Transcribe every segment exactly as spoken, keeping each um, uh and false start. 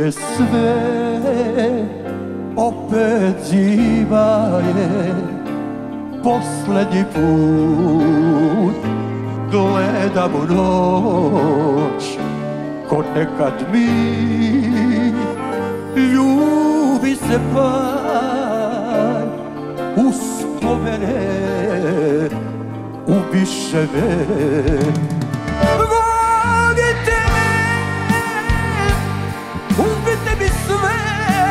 je sve opet živa je, poslednji put gledam u noć, ko nekad mi ljubi se paj, uspomene ubiše me. Vodite me, uzmite mi sve,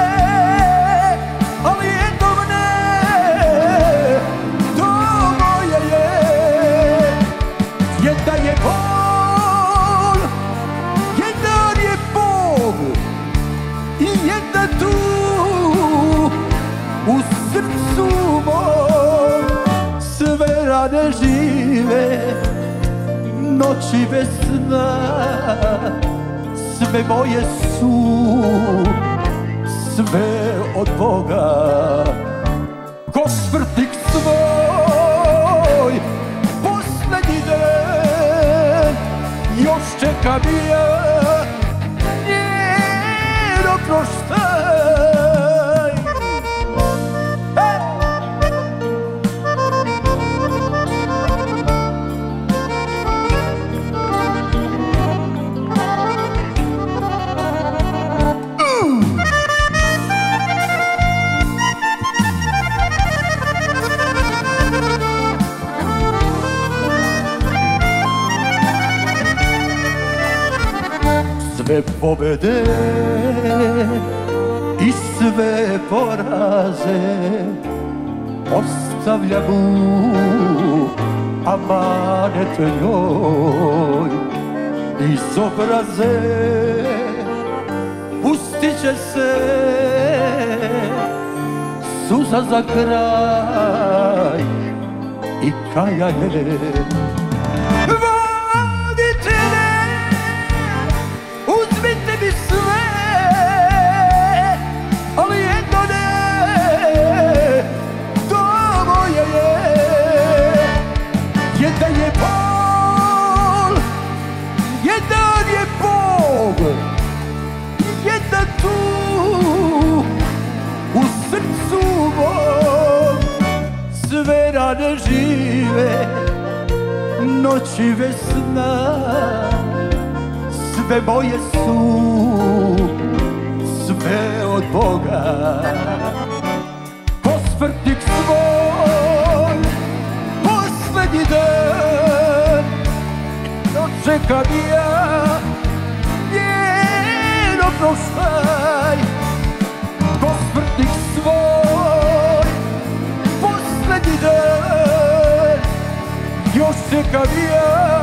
ali jednom ne, to moje je. Jedna je bol, jedan je Bog i jedna tu u srcu mom. Sve rane žive, noći bez sna, sve moje su, sve od Boga. Ko smrtnik svoj, poslednji den, još čekam ja njeno proštaj. Sve pobede i sve poraze ostavljam u amanet njoj. Iz obraze pustit će se suza za kraj i kajanje. Uzmite mi sve, ali jedno ne, to moje je. Jedan je bol, jedan je Bog, jedna tu u srcu mom. Sve rane žive, noći bez sna, sve moje su, sve od Boga. Ko smrtnik svoj, poslednji dan, dočekam ja njeno proštaj. Ko smrtnik svoj, poslednji dan, još čekam ja